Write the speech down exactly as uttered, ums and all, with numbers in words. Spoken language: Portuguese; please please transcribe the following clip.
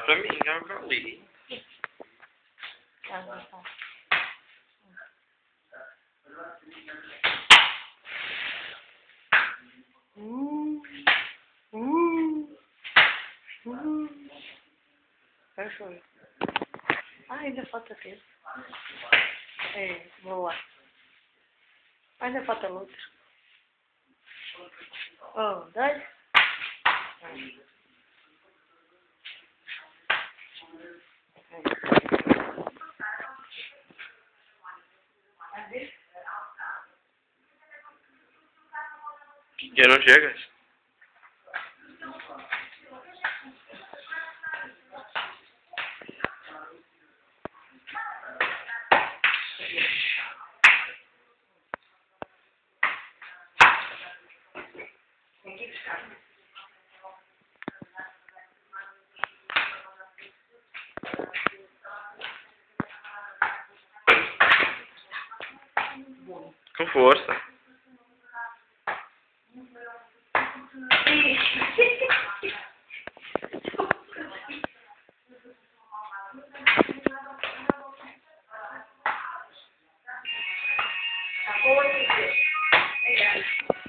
pra mim, joga ali. Tá, tá, tá. Hum, hum, hum. Perfeito. Ah, ainda falta tempo. É, vou lá. Ainda falta outro. Um, dois. Já não chegas? Com força. Tá boa,